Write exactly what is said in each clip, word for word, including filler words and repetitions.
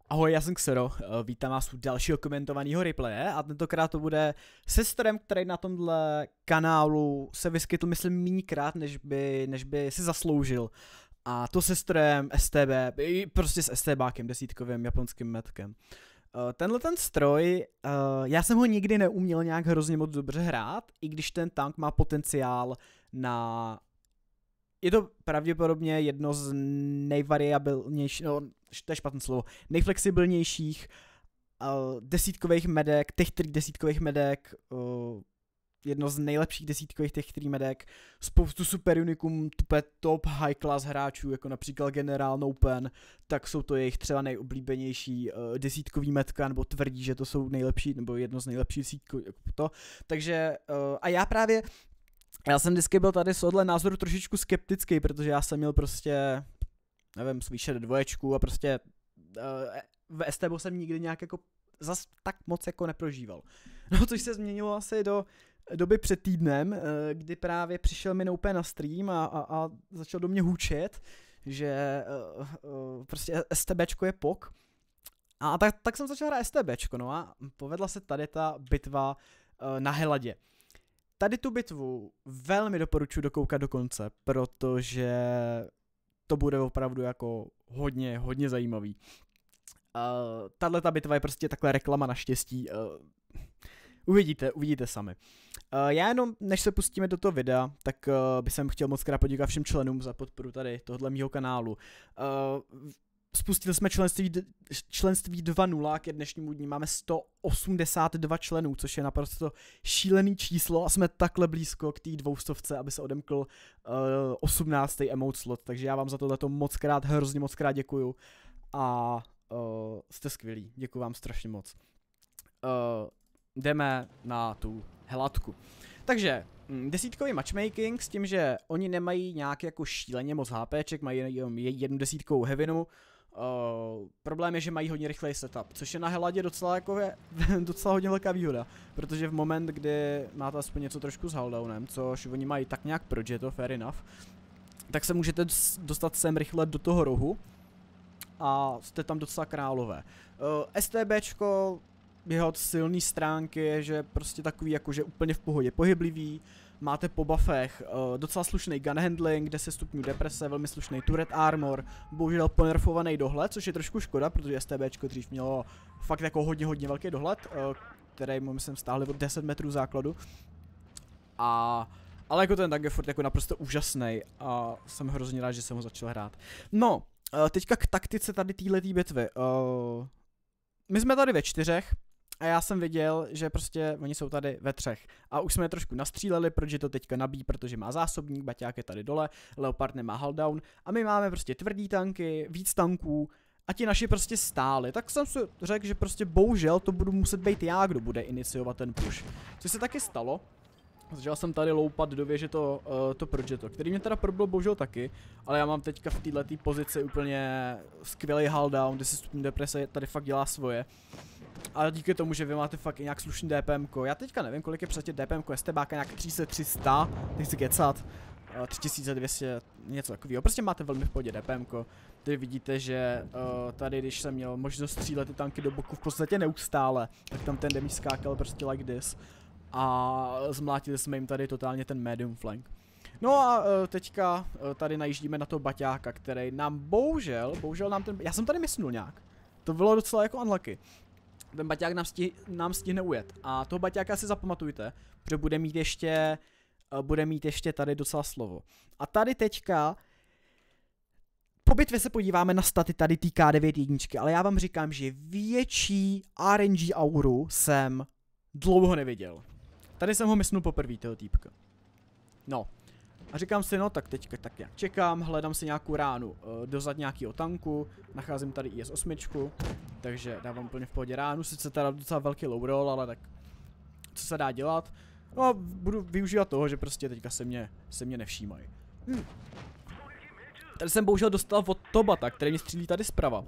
Ahoj, já jsem Xero, vítám vás u dalšího komentovaného replaye a tentokrát to bude se strem, který na tomhle kanálu se vyskytl, myslím, mínkrát, než by, než by si zasloužil. A to se strem S T B, prostě s STBákem, desítkovým japonským metkem. Tenhle ten stroj, já jsem ho nikdy neuměl nějak hrozně moc dobře hrát, i když ten tank má potenciál na... Je to pravděpodobně jedno z nejvariabilnějších, no to je špatné slovo, nejflexibilnějších uh, desítkových medek, těch tří desítkových medek, uh, jedno z nejlepších desítkových těch tří medek, spoustu super unikum, tupe top high class hráčů, jako například General Nopen, tak jsou to jejich třeba nejoblíbenější uh, desítkový metka, nebo tvrdí, že to jsou nejlepší, nebo jedno z nejlepších desítkových, jako to, takže uh, a já právě Já jsem vždycky byl tady z tohle názoru trošičku skeptický, protože já jsem měl prostě, nevím, svýšet dvoječku a prostě uh, v S T B jsem nikdy nějak jako zas tak moc jako neprožíval. No, což se změnilo asi do doby před týdnem, uh, kdy právě přišel mi úplně na stream a, a, a začal do mě hůčet, že uh, uh, prostě STBčko je pok. A tak, tak jsem začal hrát STBčko, no a povedla se tady ta bitva uh, na Heladě. Tady tu bitvu velmi doporučuji dokoukat do konce, protože to bude opravdu jako hodně, hodně zajímavý. Uh, Tahle ta bitva je prostě takhle reklama naštěstí. Uh, uvidíte, uvidíte sami. Uh, já jenom, než se pustíme do toho videa, tak uh, bych jsem chtěl moc krát poděkovat všem členům za podporu tady tohle mýho kanálu. Uh, Spustili jsme členství, členství dva tečka nula, k dnešnímu dní máme sto osmdesát dva členů, což je naprosto šílený číslo a jsme takhle blízko k té dvoustovce, aby se odemkl uh, osmnáctý emote slot, takže já vám za tohleto moc krát, hrozně moc krát děkuju a uh, jste skvělí, děkuju vám strašně moc. Uh, jdeme na tu heladku. Takže desítkový matchmaking s tím, že oni nemají nějak jako šíleně moc HPček, mají jenom jednu desítkovou heavinu. Uh, problém je, že mají hodně rychlej setup, což je na Heladě docela jako je, docela hodně velká výhoda, protože v moment, kdy máte aspoň něco trošku s hulldownem, což oni mají tak nějak proč, je to fair enough, tak se můžete dostat sem rychle do toho rohu a jste tam docela králové. Uh, STBčko, jeho silné stránky je, že prostě takový jakože úplně v pohodě pohyblivý, máte po buffech uh, docela slušný gun handling, deset stupňů deprese, velmi slušný turret armor, bohužel ponerfovaný dohled, což je trošku škoda, protože STBčko dřív mělo fakt jako hodně hodně velký dohled, uh, který mu myslím stáhli od deset metrů základu. A ale jako ten tank je furt jako naprosto úžasný a jsem hrozně rád, že jsem ho začal hrát. No, uh, teďka k taktice tady téhletý bitvy. Uh, my jsme tady ve čtyřech. A já jsem viděl, že prostě oni jsou tady ve třech. A už jsme je trošku nastříleli, protože to teďka nabíjí, protože má zásobník, baťák je tady dole, Leopard nemá hulldown. A my máme prostě tvrdý tanky, víc tanků a ti naši prostě stáli. Tak jsem si řekl, že prostě bohužel to budu muset být já, kdo bude iniciovat ten push. Což se taky stalo. Začal jsem tady loupat do věže to, uh, to Progetto, který mě teda probilo bohužel taky, ale já mám teďka v této pozici úplně skvělý hulldown, deset stupňů deprese tady fakt dělá svoje. A díky tomu, že vy máte fakt i nějak slušný DPMko, já teďka nevím, kolik je přesně DPMko STBáka, nějak tři tisíce tři sta, nechci kecat, uh, tři tisíce dvě stě, něco takového, prostě máte velmi v pohodě DPMko. Tady vidíte, že uh, tady, když jsem měl možnost střílet ty tanky do boku v podstatě neustále, tak tam ten damage skákal prostě like this. A zmlátili jsme jim tady totálně ten medium flank. No a uh, teďka uh, tady najíždíme na toho baťáka, který nám bohužel, bohužel nám ten, já jsem tady mysnul nějak. To bylo docela jako unlucky. Ten baťák nám, stih, nám stihne ujet. A toho baťáka si zapamatujte, protože bude mít ještě, uh, bude mít ještě tady docela slovo. A tady teďka, po bitvě se podíváme na staty tady té K devět jedničky, ale já vám říkám, že větší R N G auru jsem dlouho neviděl. Tady jsem ho mysnul poprvé, toho týpka. No. A říkám si, no tak teďka tak nějak čekám, hledám si nějakou ránu uh, dozad nějakýho tanku, nacházím tady I S osm, takže dávám úplně v pohodě ránu, sice teda docela velký low roll, ale tak co se dá dělat. No a budu využívat toho, že prostě teďka se mě, se mě nevšímají. Hm. Tady jsem bohužel dostal od Tobata, který mě střílí tady zprava.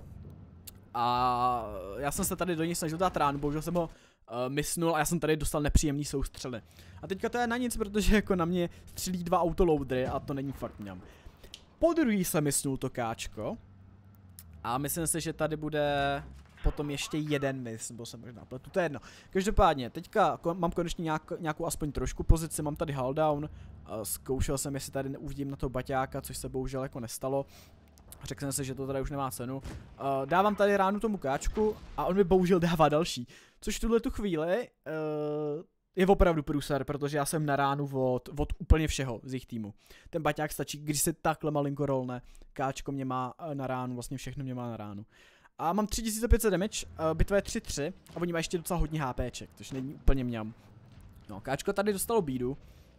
A já jsem se tady do něj snažil dát ránu, bohužel jsem ho uh, mysnul a já jsem tady dostal nepříjemný soustřely. A teďka to je na nic, protože jako na mě střílí dva autoloadery a to není fakt mňam. Po druhý jsem mysnul to káčko. A myslím si, že tady bude potom ještě jeden mis, nebo jsem možná pletu, to je jedno. Každopádně, teďka mám konečně nějak, nějakou aspoň trošku pozici, mám tady hull down, zkoušel jsem, jestli tady neuvidím na toho baťáka, což se bohužel jako nestalo. Řekl jsem si, že to tady už nemá cenu. Dávám tady ránu tomu káčku a on mi bohužel dává další. Což v tuhle tu chvíli uh, je opravdu průser, protože já jsem na ránu od, od úplně všeho z jejich týmu. Ten baťák stačí, když se takhle malinko rolne. Káčko mě má na ránu, vlastně všechno mě má na ránu. A mám tři tisíce pět set damage, uh, bitva je tři tři a oni mají ještě docela hodně HPček, což není úplně mňam. No, káčko tady dostalo bídu.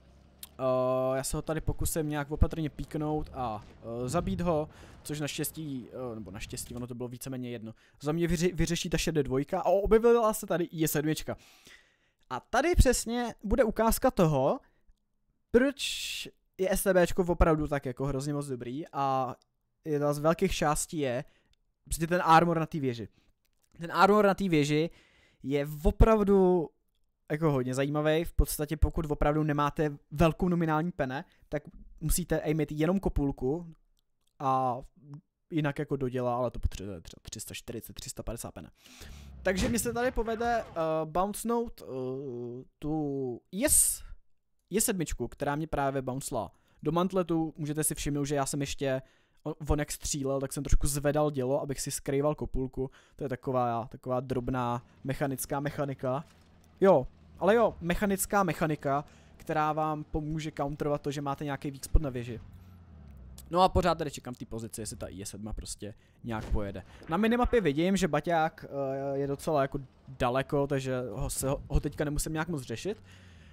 Uh, já se ho tady pokusím nějak opatrně píknout a uh, zabít ho, což naštěstí, uh, nebo naštěstí, ono to bylo víceméně jedno. Za mě vyři vyřeší ta šedé dvojka a objevila se tady I sedm. A tady přesně bude ukázka toho, proč je STBčko opravdu tak jako hrozně moc dobrý a jedna z velkých částí je prostě ten armor na té věži. Ten armor na té věži je opravdu jako hodně zajímavý, v podstatě pokud opravdu nemáte velkou nominální pene, tak musíte aimet jenom kopulku a jinak jako dodělá, ale to potřebuje třeba tři sta čtyřicet, tři sta padesát pene. Takže mi se tady povede uh, bouncenout uh, tu yes, yes sedmičku, která mě právě bouncela do mantletu. Můžete si všimnout, že já jsem ještě vonek střílel, tak jsem trošku zvedal dělo, abych si skrýval kopulku. To je taková, taková drobná mechanická mechanika. Jo, ale jo, mechanická mechanika, která vám pomůže counterovat to, že máte nějaký weak spot na věži. No a pořád tady čekám té pozici, jestli ta I sedm prostě nějak pojede. Na minimapě vidím, že baťák uh, je docela jako daleko, takže ho, se, ho teďka nemusím nějak moc řešit.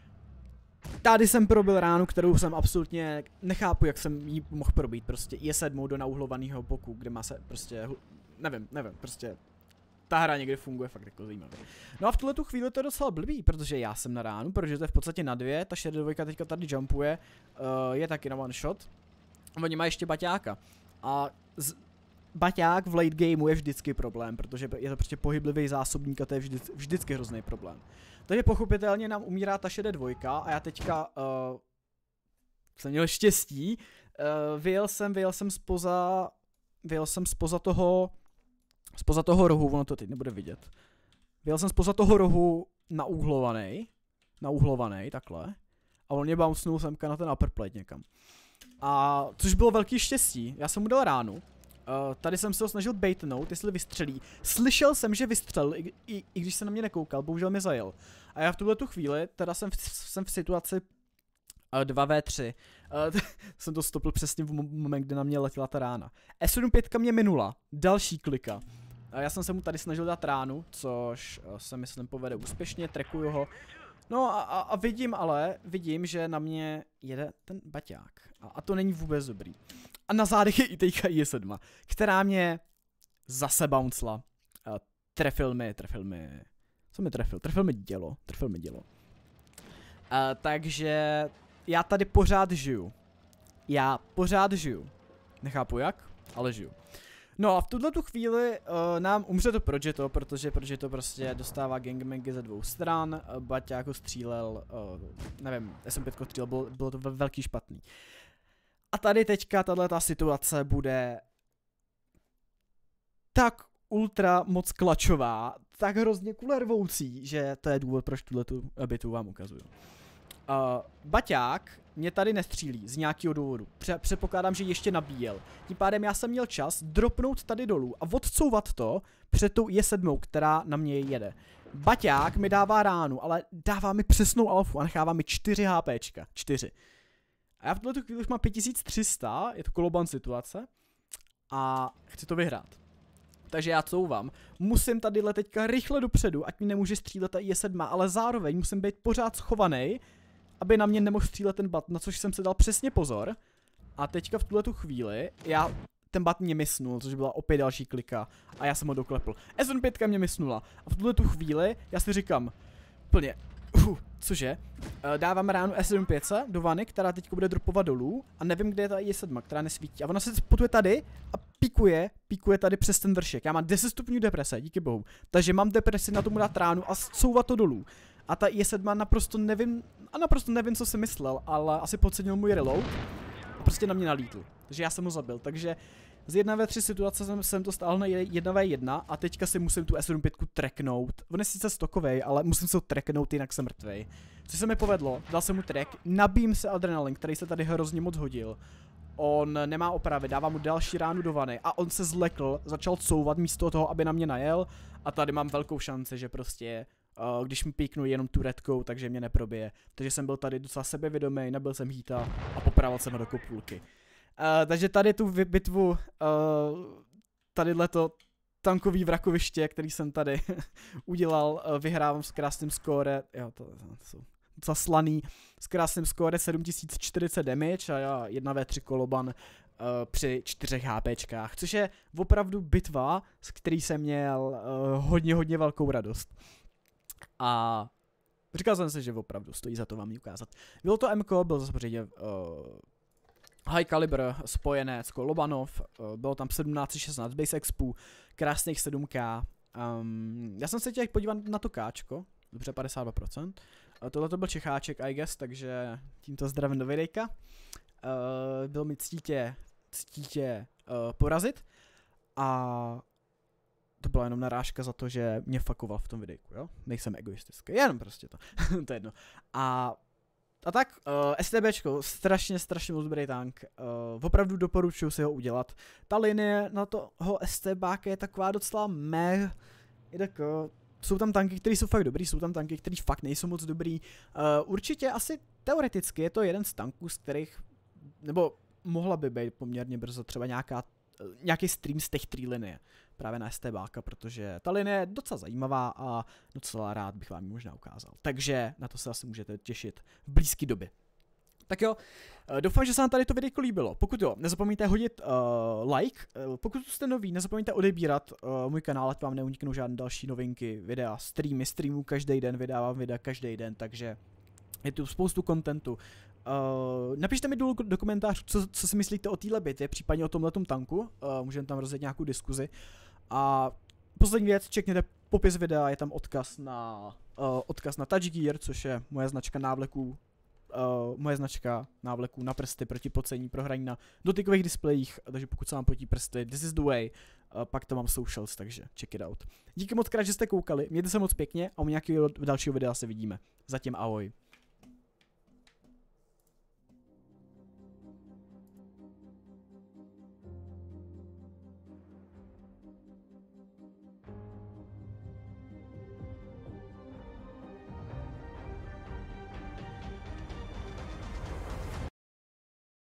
Tady jsem probil ránu, kterou jsem absolutně nechápu, jak jsem ji mohl probít, prostě I sedm do nauhlovaného boku, kde má se prostě, nevím, nevím, prostě ta hra někdy funguje fakt jako zajímavě. No a v tuhle tu chvíli to je docela blbý, protože já jsem na ránu, protože to je v podstatě na dvě, ta šedá dvojka teďka tady jumpuje, uh, je taky na one shot. A oni mají ještě baťáka. A z... baťák v late gameu je vždycky problém, protože je to prostě pohyblivý zásobník a to je vždy, vždycky hrozný problém. Takže pochopitelně nám umírá ta šedá dvojka a já teďka uh, jsem měl štěstí. Uh, vyjel jsem, vyjel jsem spoza, vyjel jsem spoza toho, spoza toho rohu, ono to teď nebude vidět. Vyjel jsem spoza toho rohu naúhlovaný, naúhlovaný takhle. A on mě bouncenul semka na ten upper plate někam. A což bylo velký štěstí, já jsem mu dal ránu. Uh, tady jsem se ho snažil baitnout, jestli vystřelí. Slyšel jsem, že vystřelil, i, i, i když se na mě nekoukal, bohužel mi zajel. A já v tuhle tu chvíli, teda jsem v, jsem v situaci uh, dva vé tři. Uh, jsem to stopil přesně v moment, kdy na mě letěla ta rána. S sedm pět mě minula, další klika. Uh, já jsem se mu tady snažil dát ránu, což uh, se myslím povede úspěšně, trekuju ho. No a, a, a vidím ale, vidím, že na mě jede ten baťák. A, a to není vůbec dobrý. A na zádech je i teďka I sedm, která mě zase bouncela. Uh, trefil mi, trefil mi... Co mi trefil? Trefil mi dělo, trefil mi dělo. Uh, takže já tady pořád žiju. Já pořád žiju. Nechápu jak, ale žiju. No a v tuhle tu chvíli uh, nám umře to Progetto, protože Progetto prostě dostává gangbangy ze dvou stran, uh, baťáko střílel, uh, nevím, S M pět střílel, bylo, bylo to velký špatný. A tady teďka tato situace bude tak ultra moc klačová, tak hrozně kulervoucí, že to je důvod, proč tuhletu bitvu vám ukazuju. Uh, baťák mě tady nestřílí z nějakého důvodu. Pře předpokládám, že ještě nabíjel. Tím pádem já jsem měl čas dropnout tady dolů a odcouvat to před tou I sedm, která na mě jede. Baťák mi dává ránu, ale dává mi přesnou alfu a nechává mi čtyři HPčka. čtyři. A já v tuto chvíli už mám pět tisíc tři sta, je to koloban situace. A chci to vyhrát. Takže já couvám. Musím tadyhle teďka rychle dopředu, ať mi nemůže střílet ta I sedm, ale zároveň musím být pořád schovaný, aby na mě nemohl střílet ten bat, na což jsem si dal přesně pozor. A teďka v tuhletu chvíli, já ten bat mě misnul, což byla opět další klika. A já jsem ho doklepl. S sedm pět mě misnula. A v tuhletu chvíli, já si říkám, plně, uh, cože? Uh, dávám ránu S sedm pět do vany, která teďka bude dropovat dolů. A nevím, kde je ta I sedm, která nesvítí. A ona se spotuje tady a píkuje, píkuje tady přes ten vršek. Já mám deset stupňů deprese, díky bohu. Takže mám depresi na tomu dát ránu a couvat to dolů. A ta I sedm naprosto nevím, a naprosto nevím, co si myslel, ale asi podcenil můj reload a prostě na mě nalítl. Takže já jsem ho zabil, takže z jedna ve tři situace jsem, jsem to stál na jedna ve jedna a teďka si musím tu S sedm pět tracknout. On je sice stokovej, ale musím se ho tracknout, jinak jsem mrtvej. Co se mi povedlo, dal jsem mu track, nabím se adrenalin, který se tady hrozně moc hodil. On nemá opravy, dává mu další ránu do vany a on se zlekl, začal couvat místo toho, aby na mě najel a tady mám velkou šanci, že prostě, uh, když mi píknu jenom tu redkou, takže mě neprobije. Takže jsem byl tady docela sebevědomý, nabil jsem hýta a popravil jsem ho do kopůlky. Uh, takže tady tu bitvu, uh, tadyhleto tankový vrakoviště, který jsem tady udělal, uh, vyhrávám s krásným skóre, jo, to, to jsou docela slaný, s krásným skóre sedm tisíc čtyřicet damage a já jedna ve tři koloban uh, při čtyřech HPčkách, což je opravdu bitva, s který jsem měl uh, hodně, hodně velkou radost. A říkal jsem si, že opravdu stojí za to vám ji ukázat. Bylo to M K, byl samozřejmě uh, High Caliber spojenec, Lobanov, uh, bylo tam sedmnáct šestnáct base expů, krásných sedm K. Um, já jsem se chtěl podívat na to Káčko, dobře padesát dva procent. Uh, tohle to byl Čecháček, I guess, takže tímto zdravím do videjka. Uh, byl mi ctítě, ctítě uh, porazit a to byla jenom narážka za to, že mě fakoval v tom videjku, jo? Nejsem egoistický, jenom prostě to, to je jedno. A, a tak, uh, STBčko, strašně, strašně moc dobrý tank, uh, opravdu doporučuji si ho udělat. Ta linie na toho STBáka je taková docela meh, je tak, uh, jsou tam tanky, které jsou fakt dobrý, jsou tam tanky, které fakt nejsou moc dobrý. Uh, určitě asi teoreticky je to jeden z tanků, z kterých, nebo mohla by být poměrně brzo třeba nějaká, nějaký stream z těch tří linie. Právě na STBáka, protože ta linie je docela zajímavá a docela rád bych vám ji možná ukázal. Takže na to se asi můžete těšit v blízké době. Tak jo, doufám, že se vám tady to videjko líbilo. Pokud jo, nezapomeňte hodit uh, like, uh, pokud jste noví, nezapomeňte odebírat uh, můj kanál, ať vám neuniknou žádné další novinky, videa, streamy, streamů každý den, vydávám videa každý den, takže je tu spoustu kontentu. Uh, napište mi dolů do komentářů, co, co si myslíte o téhle bitvě, případně o tomhletom tanku, uh, můžeme tam rozjet nějakou diskuzi. A poslední věc, čekněte popis videa, je tam odkaz na, uh, odkaz na Touch Gear, což je moje značka návleků, uh, moje značka návleků na prsty proti pocení pro hraní na dotykových displejích, takže pokud se vám potí prsty, this is the way, uh, pak tam mám socials, takže check it out. Díky moc krát, že jste koukali, mějte se moc pěkně a u nějakého dalšího videa se vidíme. Zatím ahoj.